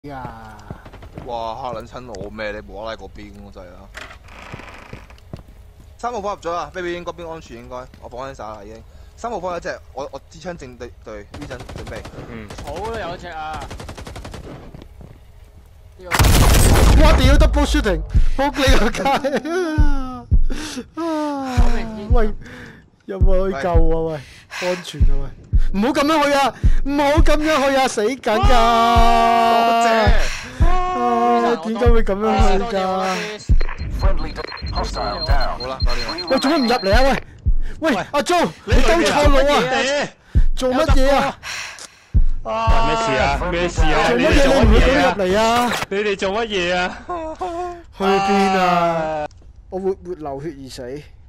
呀！ 哇！嚇撚親我咩？你無啦啦嗰邊咁滯啦。3號波入咗啦 ，baby 應該邊安全應該，我放緊曬啦已經。3號波有一隻，我支槍正對呢陣準備。 好啦，有隻啊！ 我屌 double shooting， 仆你個街！喂，有冇去救啊？喂，安全啊喂！唔好咁樣去啊！唔好咁樣去啊！死緊㗎！ 多謝。 點解會咁樣去㗎？ 好啦，搞掂啦。 喂，做乜唔入嚟啊？喂，阿 Jo，你兜錯路啊！做乜嘢啊？ 咩事啊？咩事啊？ 做乜嘢？你唔會咁入嚟啊？ 你哋做乜嘢啊？ 去邊啊？我會流血而死。